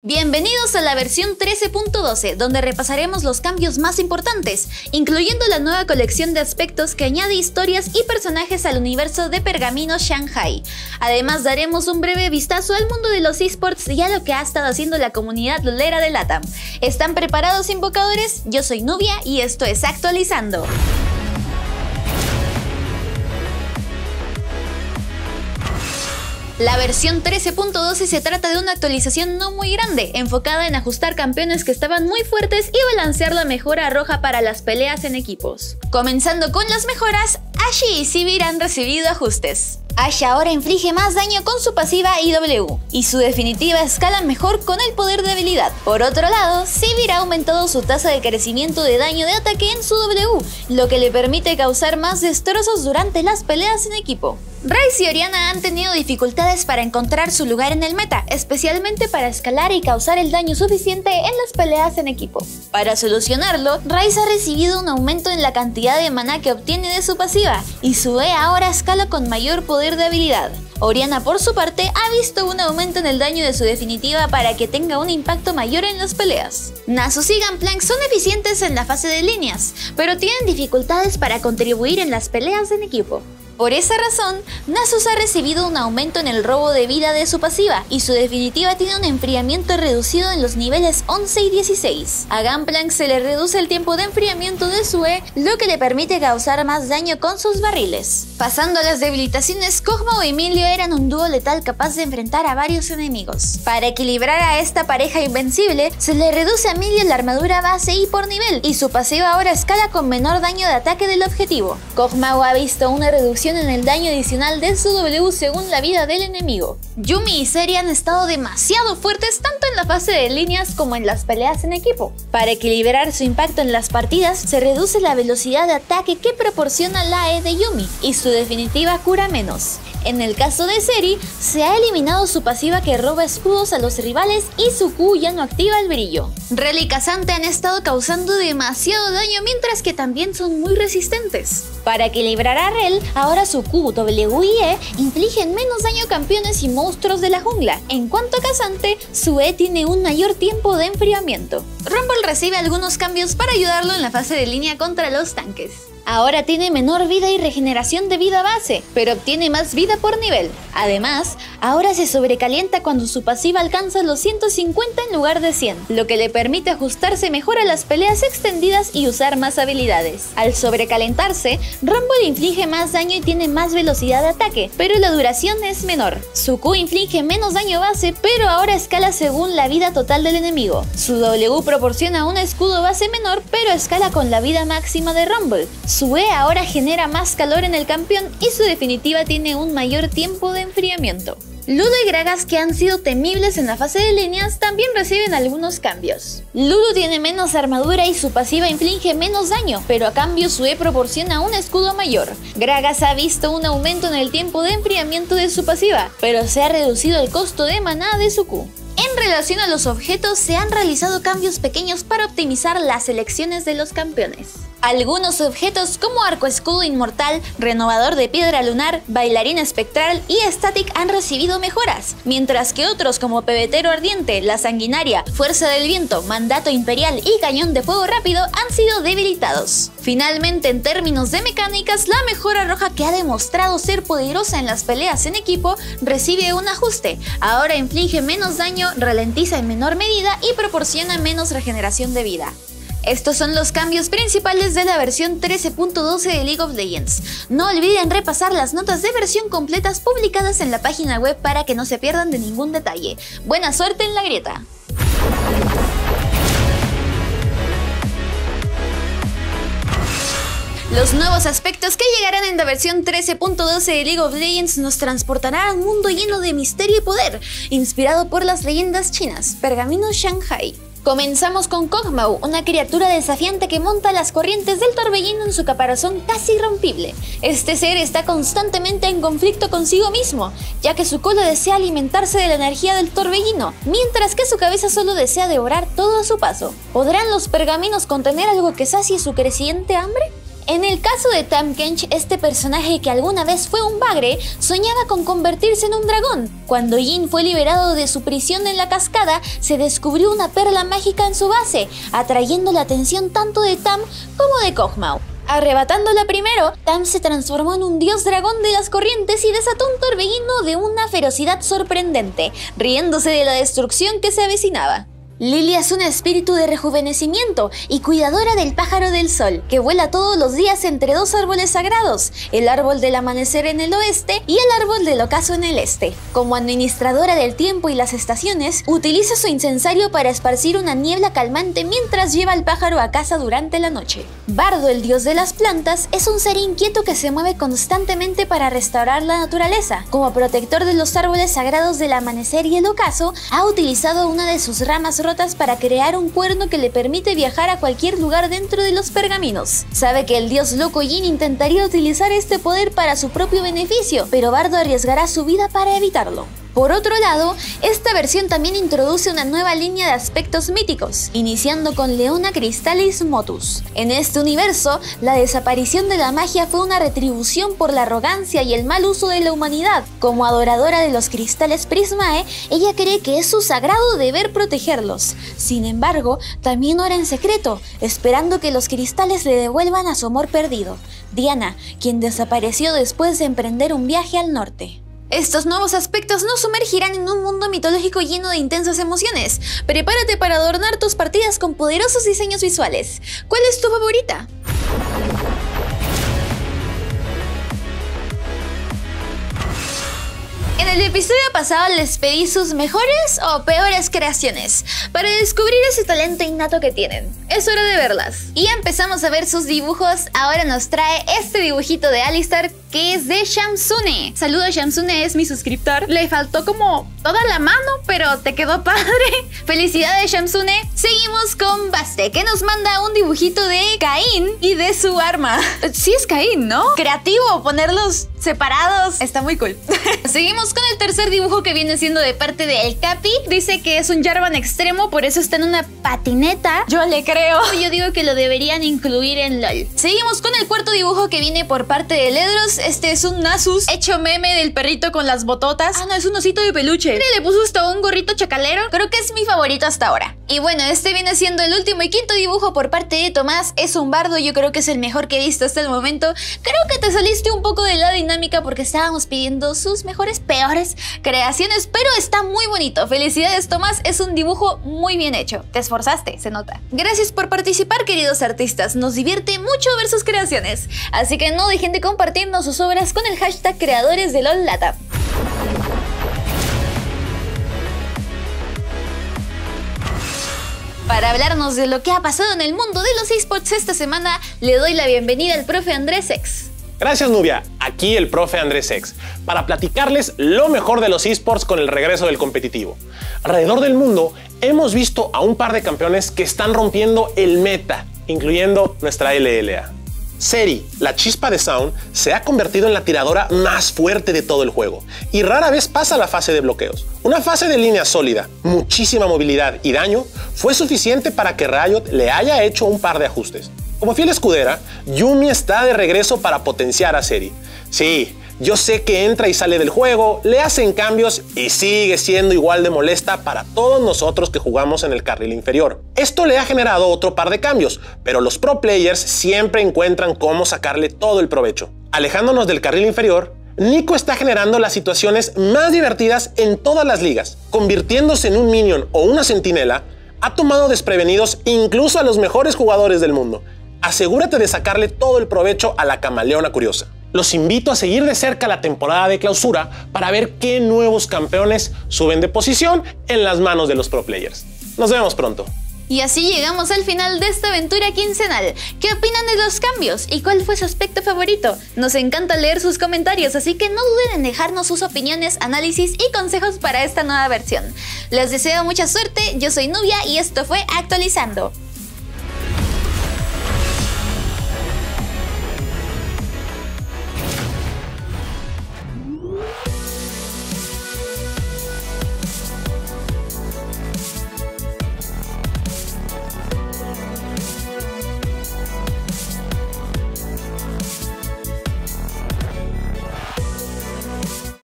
Bienvenidos a la versión 13.12, donde repasaremos los cambios más importantes, incluyendo la nueva colección de aspectos que añade historias y personajes al universo de Pergamino Shanghai. Además, daremos un breve vistazo al mundo de los esports y a lo que ha estado haciendo la comunidad lolera de LATAM. ¿Están preparados, invocadores? Yo soy Nubia y esto es Actualizando. La versión 13.12 se trata de una actualización no muy grande, enfocada en ajustar campeones que estaban muy fuertes y balancear la mejora roja para las peleas en equipos. Comenzando con las mejoras, Ashe y Sivir han recibido ajustes. Ashe ahora inflige más daño con su pasiva IW, y su definitiva escala mejor con el poder de habilidad. Por otro lado, Sivir ha aumentado su tasa de crecimiento de daño de ataque en su W, lo que le permite causar más destrozos durante las peleas en equipo. Ryze y Orianna han tenido dificultades para encontrar su lugar en el meta, especialmente para escalar y causar el daño suficiente en las peleas en equipo. Para solucionarlo, Ryze ha recibido un aumento en la cantidad de maná que obtiene de su pasiva, y su E ahora escala con mayor poder de habilidad. Orianna, por su parte, ha visto un aumento en el daño de su definitiva para que tenga un impacto mayor en las peleas. Nasus y Gangplank son eficientes en la fase de líneas, pero tienen dificultades para contribuir en las peleas en equipo. Por esa razón, Nasus ha recibido un aumento en el robo de vida de su pasiva, y su definitiva tiene un enfriamiento reducido en los niveles 11 y 16. A Gangplank se le reduce el tiempo de enfriamiento de su E, lo que le permite causar más daño con sus barriles. Pasando a las debilitaciones, Kog'Maw y Emilio eran un dúo letal capaz de enfrentar a varios enemigos. Para equilibrar a esta pareja invencible, se le reduce a Emilio la armadura base y por nivel, y su pasiva ahora escala con menor daño de ataque del objetivo. Kog'Maw ha visto una reducción en el daño adicional de su W según la vida del enemigo. Yumi y Seri han estado demasiado fuertes tanto en la fase de líneas como en las peleas en equipo. Para equilibrar su impacto en las partidas, se reduce la velocidad de ataque que proporciona la E de Yumi, y su definitiva cura menos. En el caso de Seri, se ha eliminado su pasiva que roba escudos a los rivales y su Q ya no activa el brillo. Rell y K'Sante han estado causando demasiado daño, mientras que también son muy resistentes. Para equilibrar a Rell, ahora su Q, W y E infligen menos daño a campeones y monstruos de la jungla. En cuanto a K'Sante, su E tiene un mayor tiempo de enfriamiento. Rumble recibe algunos cambios para ayudarlo en la fase de línea contra los tanques. Ahora tiene menor vida y regeneración de vida base, pero obtiene más vida por nivel. Además, ahora se sobrecalienta cuando su pasiva alcanza los 150 en lugar de 100, lo que le permite ajustarse mejor a las peleas extendidas y usar más habilidades. Al sobrecalentarse, Rumble inflige más daño y tiene más velocidad de ataque, pero la duración es menor. Su Q inflige menos daño base, pero ahora escala según la vida total del enemigo. Su W proporciona un escudo base menor, pero escala con la vida máxima de Rumble. Su E ahora genera más calor en el campeón y su definitiva tiene un mayor tiempo de enfriamiento. Lulu y Gragas, que han sido temibles en la fase de líneas, también reciben algunos cambios. Lulu tiene menos armadura y su pasiva inflige menos daño, pero a cambio su E proporciona un escudo mayor. Gragas ha visto un aumento en el tiempo de enfriamiento de su pasiva, pero se ha reducido el costo de maná de su Q. En relación a los objetos, se han realizado cambios pequeños para optimizar las selecciones de los campeones. Algunos objetos como Arco Escudo Inmortal, Renovador de Piedra Lunar, Bailarín Espectral y Static han recibido mejoras, mientras que otros como Pebetero Ardiente, La Sanguinaria, Fuerza del Viento, Mandato Imperial y Cañón de Fuego Rápido han sido debilitados. Finalmente, en términos de mecánicas, la mejora roja, que ha demostrado ser poderosa en las peleas en equipo, recibe un ajuste. Ahora inflige menos daño, ralentiza en menor medida y proporciona menos regeneración de vida. Estos son los cambios principales de la versión 13.12 de League of Legends. No olviden repasar las notas de versión completas publicadas en la página web para que no se pierdan de ningún detalle. Buena suerte en la grieta. Los nuevos aspectos que llegarán en la versión 13.12 de League of Legends nos transportarán a un mundo lleno de misterio y poder, inspirado por las leyendas chinas. Pergamino Shanghai. Comenzamos con Kog'Maw, una criatura desafiante que monta las corrientes del torbellino en su caparazón casi irrompible. Este ser está constantemente en conflicto consigo mismo, ya que su cola desea alimentarse de la energía del torbellino, mientras que su cabeza solo desea devorar todo a su paso. ¿Podrán los pergaminos contener algo que sacie su creciente hambre? En el caso de Tahm Kench, este personaje que alguna vez fue un bagre, soñaba con convertirse en un dragón. Cuando Jin fue liberado de su prisión en la cascada, se descubrió una perla mágica en su base, atrayendo la atención tanto de Tahm como de Kog'Maw. Arrebatándola primero, Tahm se transformó en un dios dragón de las corrientes y desató un torbellino de una ferocidad sorprendente, riéndose de la destrucción que se avecinaba. Lilia es un espíritu de rejuvenecimiento y cuidadora del pájaro del sol, que vuela todos los días entre dos árboles sagrados, el árbol del amanecer en el oeste y el árbol del ocaso en el este. Como administradora del tiempo y las estaciones, utiliza su incensario para esparcir una niebla calmante mientras lleva al pájaro a casa durante la noche. Bardo, el dios de las plantas, es un ser inquieto que se mueve constantemente para restaurar la naturaleza. Como protector de los árboles sagrados del amanecer y el ocaso, ha utilizado una de sus ramas para crear un cuerno que le permite viajar a cualquier lugar dentro de los pergaminos. Sabe que el dios loco Jin intentaría utilizar este poder para su propio beneficio, pero Bardo arriesgará su vida para evitarlo. Por otro lado, esta versión también introduce una nueva línea de aspectos míticos, iniciando con Leona Crystallis Motus. En este universo, la desaparición de la magia fue una retribución por la arrogancia y el mal uso de la humanidad. Como adoradora de los cristales Prismae, ella cree que es su sagrado deber protegerlos. Sin embargo, también ora en secreto, esperando que los cristales le devuelvan a su amor perdido, Diana, quien desapareció después de emprender un viaje al norte. Estos nuevos aspectos nos sumergirán en un mundo mitológico lleno de intensas emociones. Prepárate para adornar tus partidas con poderosos diseños visuales. ¿Cuál es tu favorita? En el episodio pasado les pedí sus mejores o peores creaciones para descubrir ese talento innato que tienen. Es hora de verlas. Y ya empezamos a ver sus dibujos. Ahora nos trae este dibujito de Alistar que es de Shamsune. Saludos, Shamsune, es mi suscriptor. Le faltó como toda la mano, pero te quedó padre. Felicidades, Shamsune. Seguimos con Baste, que nos manda un dibujito de Caín y de su arma. Sí es Caín, ¿no? Creativo, ponerlos separados. Está muy cool. Seguimos con el tercer dibujo que viene siendo de parte de El Capi. Dice que es un Jarvan extremo, por eso está en una patineta. Yo le creo. Yo digo que lo deberían incluir en LOL. Seguimos con el cuarto dibujo que viene por parte de Ledros. Este es un Nasus hecho meme del perrito con las bototas. Ah, no, es un osito de peluche. Mire, le puso hasta un gorrito chacalero. Creo que es mi favorito hasta ahora. Y bueno, este viene siendo el último y quinto dibujo por parte de Tomás. Es un bardo, yo creo que es el mejor que he visto hasta el momento. Creo que te saliste un poco de la dinámica porque estábamos pidiendo sus mejores, peores creaciones, pero está muy bonito. Felicidades, Tomás, es un dibujo muy bien hecho. Te esforzaste, se nota. Gracias por participar, queridos artistas. Nos divierte mucho ver sus creaciones. Así que no dejen de compartirnos sus obras con el hashtag creadores de LOL LATAM. Para hablarnos de lo que ha pasado en el mundo de los esports esta semana, le doy la bienvenida al profe Andrés X. Gracias, Nubia. Aquí el profe Andrés X, para platicarles lo mejor de los esports con el regreso del competitivo. Alrededor del mundo hemos visto a un par de campeones que están rompiendo el meta, incluyendo nuestra LLA. Seri, la chispa de Sound, se ha convertido en la tiradora más fuerte de todo el juego y rara vez pasa la fase de bloqueos. Una fase de línea sólida, muchísima movilidad y daño fue suficiente para que Riot le haya hecho un par de ajustes. Como fiel escudera, Yuumi está de regreso para potenciar a Seri. Sí, yo sé que entra y sale del juego, le hacen cambios y sigue siendo igual de molesta para todos nosotros que jugamos en el carril inferior. Esto le ha generado otro par de cambios, pero los pro players siempre encuentran cómo sacarle todo el provecho. Alejándonos del carril inferior, Nico está generando las situaciones más divertidas en todas las ligas. Convirtiéndose en un minion o una centinela, ha tomado desprevenidos incluso a los mejores jugadores del mundo. Asegúrate de sacarle todo el provecho a la camaleona curiosa. Los invito a seguir de cerca la temporada de clausura para ver qué nuevos campeones suben de posición en las manos de los pro players. Nos vemos pronto. Y así llegamos al final de esta aventura quincenal. ¿Qué opinan de los cambios? ¿Y cuál fue su aspecto favorito? Nos encanta leer sus comentarios, así que no duden en dejarnos sus opiniones, análisis y consejos para esta nueva versión. Les deseo mucha suerte, yo soy Nubia y esto fue Actualizando.